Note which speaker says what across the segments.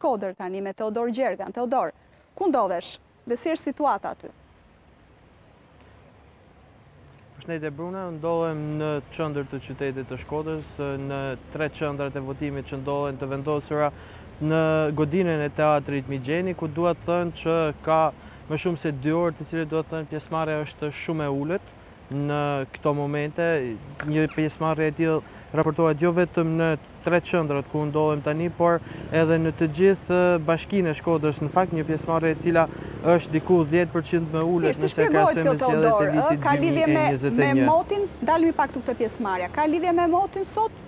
Speaker 1: Shkodër tani me Teodor Gjergan. Teodor, ku ndodhesh dhe si është situata aty?
Speaker 2: Përshëndetje Bruna, ndodhem në qendër të qytetit të Shkodrës, në 3 qendrat e votimit që ndodhen të vendosura në godinën e teatrit Migjeni, ku duhet thënë që ka më shumë se 2 orë, të cilët duhet thënë pjesëmarrja është shumë e ulët në këto momente. Një pjesëmarrje e tillë raportohet jo vetëm në 3 qendrat ku ndodhem tani, por edhe në të gjithë bashkinë e Shkodrës. Në fakt, një pjesëmarrje e cila është diku 10% më ulët
Speaker 1: nëse krahasohet me zgjedhjet e vitit 2021. Ka lidhje me motin? Dalmi pak këtu këtë pjesëmarrje. Ka lidhje me motin sot?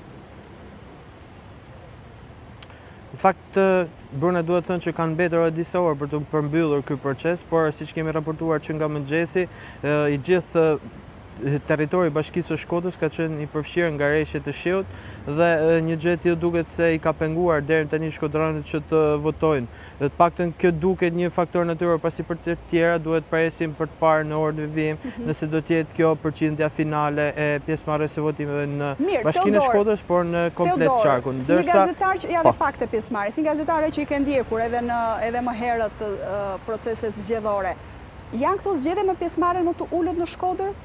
Speaker 2: Në fakt, Bruna, duhet thënë që kanë mbetur edhe disa orë për të përmbyllur ky proces, por siç kemi raportuar që nga mëngjesi, i gjithë territori i Bashkisë së Shkodrës ka qenë i përfshirë nga rreshtet e shiut dhe një gjë e tillë duket se i ka penguar deri tani shkodranët që të votojnë. Të paktën kjo duket një faktor natyror, pasi për të tjera duhet presim për të parë në orën e vijim nëse do të jetë kjo përqindja finale e pjesëmarrjes së votimeve në Bashkinë e Shkodrës, por në komplet qarkun.
Speaker 1: Si një gazetar që ja dhe fakte pjesëmarrjes, si një gazetare që i ke ndjekur edhe më herët proceset zgjedhore, janë këto zgjedhje me pjesëmarrjen më të ulët në Shkodër?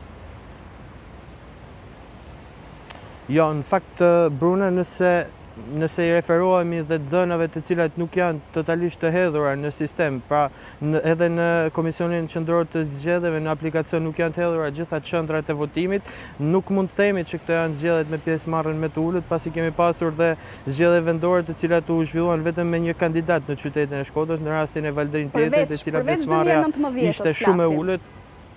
Speaker 2: Jo, në fakt, Bruna, nëse i referohemi dhe dhënave të cilat nuk janë totalisht të hedhura në sistem, pra edhe në Komisionin Qendror të Zgjedhjeve në aplikacion nuk janë të hedhura gjitha qendrat e votimit, nuk mund të themi që këto janë zgjedhjet me pjesëmarrjen me të ulët, pasi kemi pasur dhe zgjedhje vendore të cilat u zhvilluan vetëm me një kandidat në qytetin e Shkodrës, në rastin e Valdrin Pjetrit, e cila pjesëmarrja ishte shumë e ulët.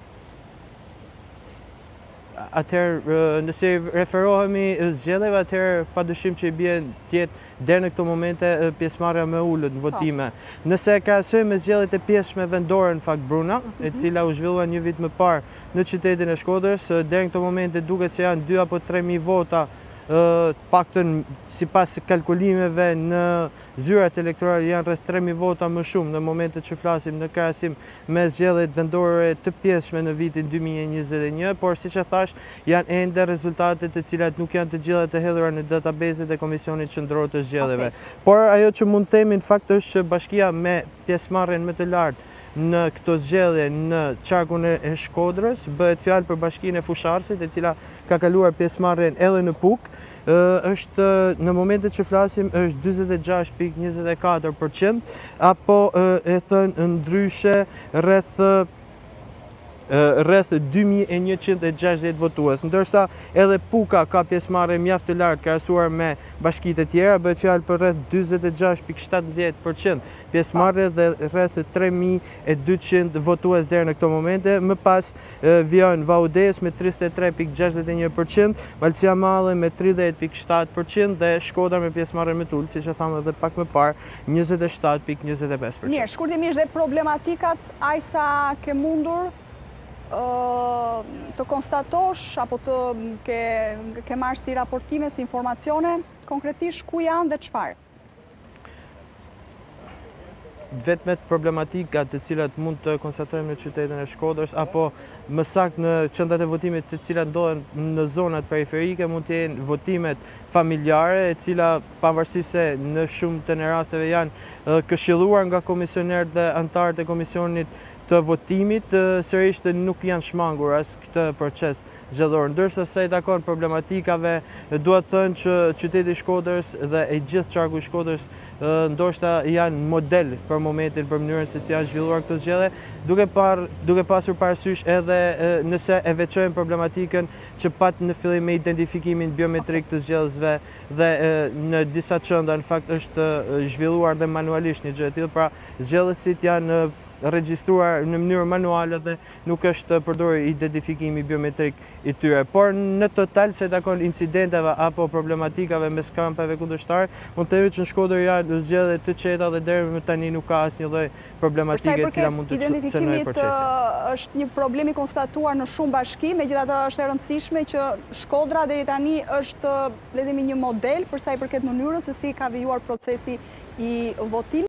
Speaker 2: Atëherë, nëse referohemi zgjedhjeve, atëherë padyshim që i bie tjetë deri në këto momente pjesëmarrja më ulët në votime. Nëse e krahasojmë me zgjedhjet e pjesëme vendore, në fakt, Bruna, e cila u zhvillua një vit më parë në qytetin e Shkodrës, deri në këto momente duket se janë 2 apo 3.000 vota, paktën sipas kalkulimeve në zyrat elektorale janë rreth 3.000 vota më shumë në momentet që flasim në krahasim me zgjedhjet vendore të pjesshme në vitin 2021, por siç e thash, janë ende rezultate të cilat nuk janë të gjitha të hedhura në databaset e Komisionit Qendror të Zgjedhjeve. Por ajo që mund të themi në fakt është që bashkia me pjesëmarrjen më të lartë në këto zgjedhje në qarkun e Shkodrës, bëhet fjalë për bashkinë e Fusharësit, e cila ka kaluar pjesëmarrjen edhe në Puk, është në momentet që flasim është 46.24%, apo e thënë ndryshe rreth 2160 votues, ndërsa edhe Puka ka pjesëmarrje mjaft të lartë krahasuar me bashkitë e tjera, bëhet fjalë për rreth 46.17% pjesëmarrje dhe rreth 3200 votues deri në këto momente. Më pas vjen Vaudes me 33.61%, Valsia Madhe me 30.7% dhe Shkodra me pjesëmarrje më të ulët, siç e thamë edhe pak më parë, 27.25%.
Speaker 1: Mirë, shkurtimisht dhe problematikat, ajsa ke mundur të konstatosh apo të ke marrë si raportime, si informacione, konkretisht ku janë dhe çfarë?
Speaker 2: Vetmet problematika të cilat mund të konstatojmë në qytetin e Shkodrës, apo më saktë në qendrat e votimit të cilat ndodhen në zonat periferike, mund të jenë votimet familjare, e cila pavarësisht se në shumë të rasteve janë këshilluar nga komisionerët dhe anëtarët e komisionit të votimit, sërish nuk janë shmangur as këtë proces zgjedhor. Ndërsa sa i takon problematikave, duhet thënë që qyteti i Shkodrës dhe e gjithë qarku i Shkodrës ndoshta janë model për momentin për mënyrën se si janë zhvilluar këto zgjedhje, duke pasur parasysh edhe nëse e veçojmë problematikën që pat në fillim me identifikimin biometrik të zgjedhësve dhe në disa qendra në fakt është zhvilluar dhe manualisht një gjë e tillë, pra zgjedhësit janë regjistruar në mënyrë manuale dhe nuk është përdorur identifikimi biometrik i tyre. Por në total, se takon incidenteve apo problematikave mes kampeve kundërshtar, mund të themi që në Shkodër janë zgjedhje të qeta dhe deri më tani nuk ka asnjë lloj problematike e cila mund të cënojë procesin.
Speaker 1: Është një problem i konstatuar në shumë bashki, megjithatë është e rëndësishme që Shkodra deri tani është, le të themi, një model për sa i përket mënyrës se si ka vijuar procesi i votimit.